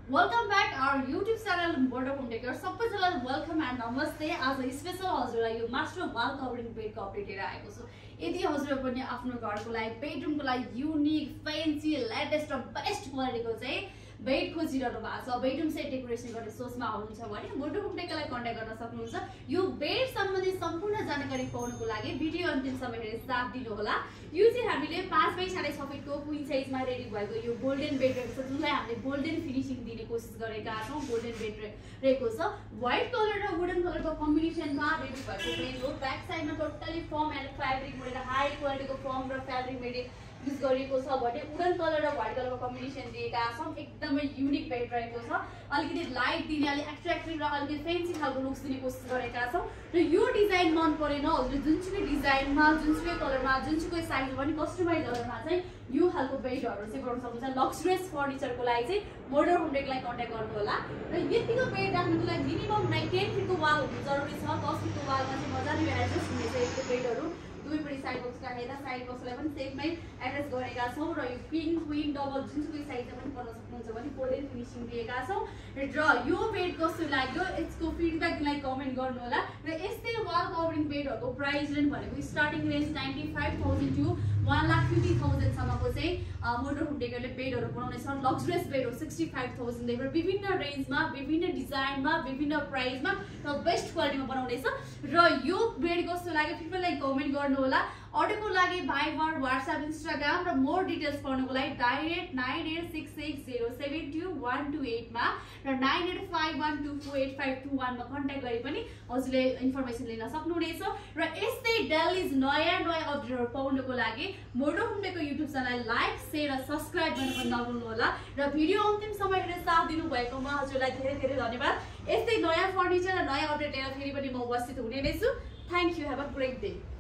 Welcome back our YouTube channel Border Home Decor. सबैजनालाई welcome and नमस्ते. आज special हजुरलाई यो मास्टर वाल कभरिङ बेड को अपडेट लिएर आएको छु. यदि हजुरले पनि आफ्नो घरको लागि बेडरुमको लागि युनिक, फ्यान्सी, लेटेस्ट र बेस्ट क्वालिटीको चाहिँ बेड खोजिरहनु भएको छ, बेडरुम सेट डेकोरेसन गर्ने सोचमा हुनुहुन्छ भने बोर्डर होम डेकोरलाई कन्ट्याक्ट गर्न सक्नुहुन्छ. यो बेड सम्बन्धी सम्पूर्ण जानकारी पाउनको लागि भिडियो अन्तिमसम्म हेरेर साथ दिनु होला. यो चाहिँ हामीले 5 बाइ 6.5 फिटको क्वीन साइजमा रेडी भएको यो गोल्डन बेड रहेको छ, जुनलाई हामीले गोल्डन फिनिशिङ दिने कोसिस गरेका छौं. गोल्डन बेड रहेको छ, व्हाइट कलर र वुडन कलरको कम्बिनेसनमा रेडी भएको बेड हो. ब्याक साइडमा टोटली फर्म एन्ड फ्याब्रिक मोडेर हाई क्वालिटीको फर्म र फ्याब्रिक मेटेरियल युज गरिएको छ भने वुडन कलर र व्हाइट कलरको कम्बिनेसन दिएका छौं. एकदमै युनिक बेड रहेको छ. अलिकति लाइट दिने, अलि एट्र्याक्टिभ र अलिकति फ्यान्सी खालको लुक्स दिने कोसिस गरेका छौं. र यो डिजाइन मन परेन हजुरले जुनसुकै डिजाइनमा, जुनसुकै कलरमा, जुनसुकै साइजमा पनि कस्टमाइज गरेरमा चाहिँ यो खालको बेडहरु चाहिँ गर्न सक्नुहुन्छ. लक्जरियस फर्निचरको लागि चाहिँ बोर्डर होम डेकोरलाई कन्ट्याक्ट गर्नु होला. र यतिको बेड राख्नुको लागि मिनिमम 10 फिटको वाल हुनु जरुरी छ. 10 फिटको वालमा चाहिँ मजाले एडजस्ट हुनेछ यो बेडहरु. दुईपट्टि साइड बक्स राखेर साइड बक्सलाई पनि सेपमै एड्रेस गरेका छौं. र यो किङ, क्वीन, डबल जुनसुकै साइजमा पनि गर्न सक्नुहुन्छ भने गोल्डन फिनिशिङ दिएका छौं. र यो बेड कस्तो लाग्यो यसको फिडब्याक दिनलाई कमेन्ट गर्नु होला. र यस्तै वाल कभरिङ बेडहरुको प्राइस रेन्ज भनेको स्टार्टिङ रेन्ज 95,000 टु 1,50,000 सम्मको चाहिँ बोर्डर होम डेकोरले बेडहरु बनाउने छ. लक्जरियस बेड हो 65,000 देखि विभिन्न रेन्जमा, विभिन्न डिजाइनमा, विभिन्न प्राइसमा र बेस्ट क्वालिटीमा बनाउने छ. र यो बेड कस्तो लाग्यो फिडब्याकलाई कमेन्ट गर्नु होला. अर्डरको लागि भाइबर, WhatsApp, Instagram र मोर डिटेल्स पाउनको लागि डाइरेक्ट 9866072128 मा र 9851248521 मा कन्ट्याक्ट गरी पनि हजुरले इन्फर्मेसन लिन सक्नुहुनेछ. र यस्तै डेली नयाँ अपडेटहरु पाउनको लागि बोर्डर होम डेकोर युट्युब च्यानललाई लाइक, शेयर र सब्स्क्राइब गर्न पनि नभुल्नु होला. र भिडियो अन्तिमसम्म हेरेर साथ दिनु भएकोमा हजुरलाई धेरै धेरै धन्यवाद. यस्तै नयाँ फर्निचर र नयाँ अपडेट लिएर फेरि पनि म उपस्थित हुने नै छु. Thank you. Have a great day.